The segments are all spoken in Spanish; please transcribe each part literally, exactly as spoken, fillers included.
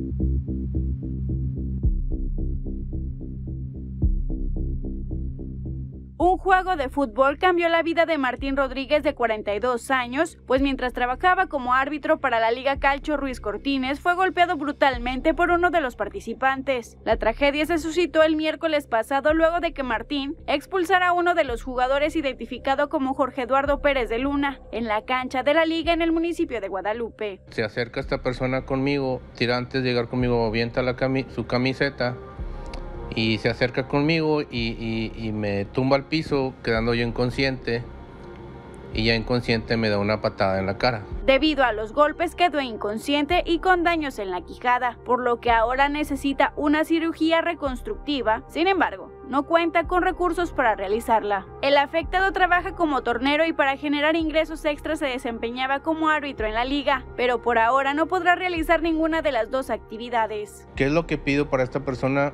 Un juego de fútbol cambió la vida de Martín Rodríguez, de cuarenta y dos años, pues mientras trabajaba como árbitro para la Liga Calcio Ruiz Cortines, fue golpeado brutalmente por uno de los participantes. La tragedia se suscitó el miércoles pasado luego de que Martín expulsara a uno de los jugadores, identificado como Jorge Eduardo Pérez de Luna, en la cancha de la liga en el municipio de Guadalupe. Se acerca esta persona conmigo, tira antes de llegar conmigo, avienta la cami su camiseta y se acerca conmigo y, y, y me tumba al piso, quedando yo inconsciente, y ya inconsciente me da una patada en la cara. Debido a los golpes quedó inconsciente y con daños en la quijada, por lo que ahora necesita una cirugía reconstructiva. Sin embargo, no cuenta con recursos para realizarla. El afectado trabaja como tornero y para generar ingresos extras se desempeñaba como árbitro en la liga, pero por ahora no podrá realizar ninguna de las dos actividades. ¿Qué es lo que pido para esta persona?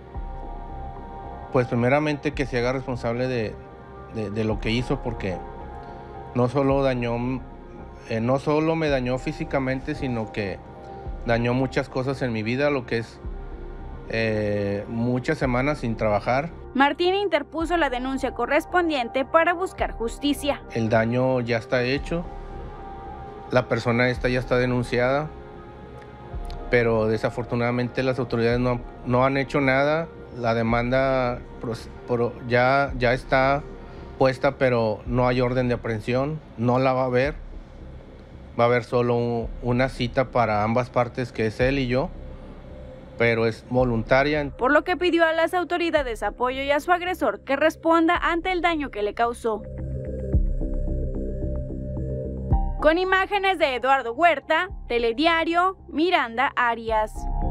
Pues primeramente que se haga responsable de, de, de lo que hizo, porque no solo dañó, eh, no solo me dañó físicamente, sino que dañó muchas cosas en mi vida, lo que es eh, muchas semanas sin trabajar. Martín interpuso la denuncia correspondiente para buscar justicia. El daño ya está hecho, la persona esta ya está denunciada, pero desafortunadamente las autoridades no, no han hecho nada. La demanda ya, ya está puesta, pero no hay orden de aprehensión, no la va a haber. Va a haber solo un, una cita para ambas partes, que es él y yo, pero es voluntaria. Por lo que pidió a las autoridades apoyo y a su agresor que responda ante el daño que le causó. Con imágenes de Eduardo Huerta, Telediario, Miranda Arias.